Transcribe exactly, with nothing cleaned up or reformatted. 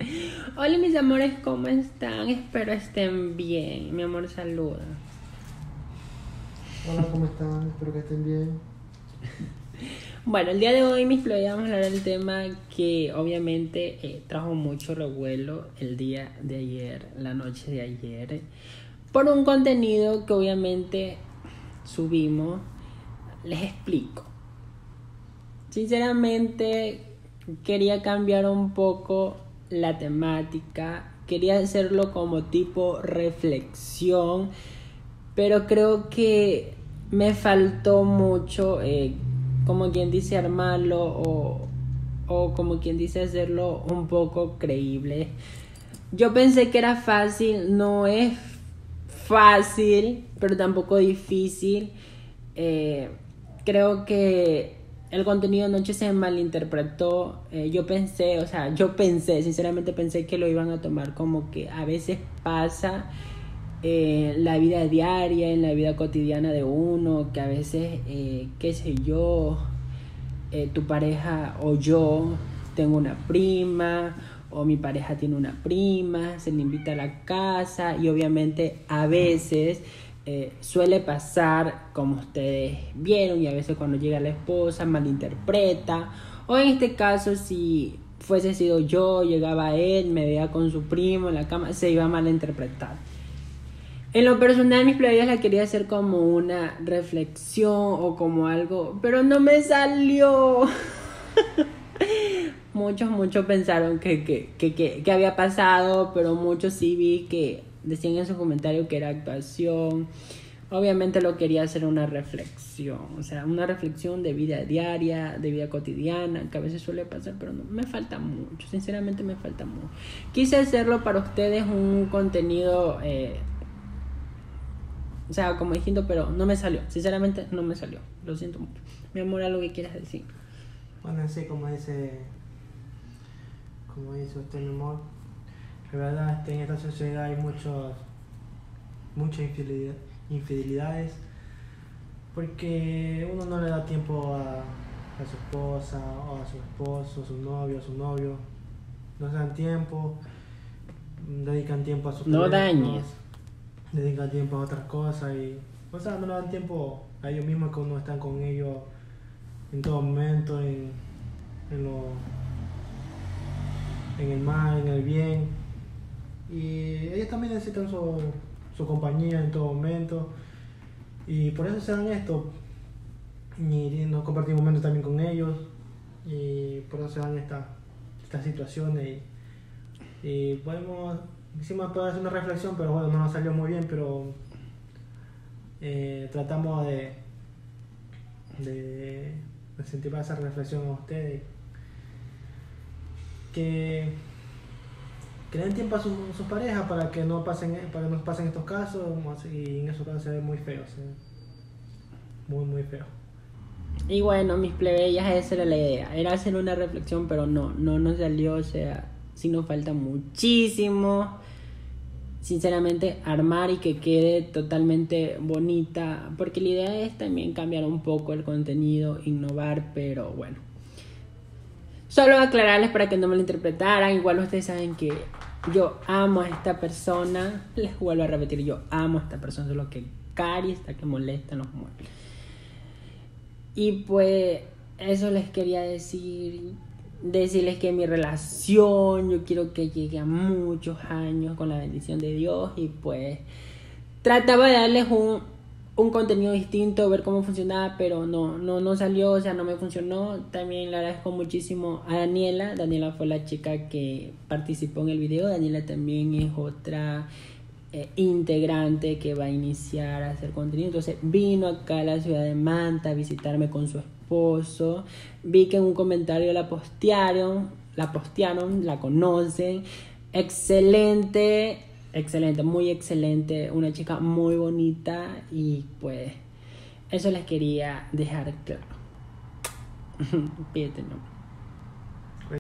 Hola mis amores, ¿cómo están? Espero estén bien. Mi amor, saluda. Hola, ¿cómo están? Espero que estén bien. Bueno, el día de hoy mis plebes vamos a hablar del tema que obviamente eh, trajo mucho revuelo el día de ayer, la noche de ayer, por un contenido que obviamente subimos. Les explico. Sinceramente quería cambiar un poco la temática, quería hacerlo como tipo reflexión, pero creo que me faltó mucho, eh, como quien dice, armarlo o, o como quien dice hacerlo un poco creíble. Yo pensé que era fácil, no es fácil, pero tampoco difícil. Eh, creo que el contenido anoche se malinterpretó. Eh, yo pensé, o sea, yo pensé, sinceramente pensé que lo iban a tomar como que a veces pasa eh, en la vida diaria, en la vida cotidiana de uno, que a veces, eh, qué sé yo, eh, tu pareja o yo tengo una prima o mi pareja tiene una prima, se le invita a la casa y obviamente a veces eh, suele pasar como ustedes vieron y a veces cuando llega la esposa malinterpreta o en este caso si fuese sido yo, llegaba él, me veía con su primo en la cama, se iba a malinterpretar. En lo personal, mis playas la quería hacer como una reflexión o como algo, pero no me salió. Muchos, muchos pensaron que, que, que, que, que había pasado, pero muchos sí vi que decían en su comentario que era actuación. Obviamente lo quería hacer una reflexión, o sea, una reflexión de vida diaria, de vida cotidiana, que a veces suele pasar, pero no, me falta mucho, sinceramente me falta mucho. Quise hacerlo para ustedes un contenido... Eh, O sea, como diciendo, pero no me salió. Sinceramente, no me salió. Lo siento mucho. Mi amor, ¿algo que quieras decir? Bueno, así como dice, como dice usted, mi amor, la verdad este, en esta sociedad hay muchos, muchas infidelidad- infidelidades porque uno no le da tiempo a, a su esposa o a su esposo, a su novio, a su novio. No se dan tiempo, dedican tiempo a sus No teléfonos, dañes. dedican tiempo a otras cosas y, o sea, no le dan tiempo a ellos mismos que uno está con ellos en todo momento, en, en, lo, en el mal, en el bien. Y ellos también necesitan su, su compañía en todo momento. Y por eso se dan esto. Y nos compartimos momentos también con ellos. Y por eso se dan esta, estas situaciones. Y, y podemos, encima poder hacer una reflexión, pero bueno, no nos salió muy bien, pero eh, tratamos de, de incentivar esa reflexión a ustedes. Que, que den tiempo a sus su parejas para que no pasen para que no pasen estos casos y en esos casos se ve muy feo, se ve muy muy feo. Y bueno, mis plebeyas, esa era la idea. Era hacer una reflexión, pero no, no nos salió. O sea, sí nos falta muchísimo. Sinceramente, armar y que quede totalmente bonita. Porque la idea es también cambiar un poco el contenido, innovar, pero bueno. Solo aclararles para que no me lo interpretaran. Igual ustedes saben que yo amo a esta persona. Les vuelvo a repetir, yo amo a esta persona. Solo que Cari está que molesta en los muebles. Y pues eso les quería decir. Decirles que mi relación, yo quiero que llegue a muchos años con la bendición de Dios. Y pues trataba de darles un, un contenido distinto, ver cómo funcionaba, pero no, no, no salió, o sea, no me funcionó. También le agradezco muchísimo a Daniela. Daniela fue la chica que participó en el video. Daniela también es otra eh, integrante que va a iniciar a hacer contenido. Entonces vino acá a la ciudad de Manta a visitarme con su esposo. Vi que en un comentario la postearon, la postearon, la conocen. Excelente. Excelente, muy excelente, una chica muy bonita y pues eso les quería dejar claro. Pídete, no.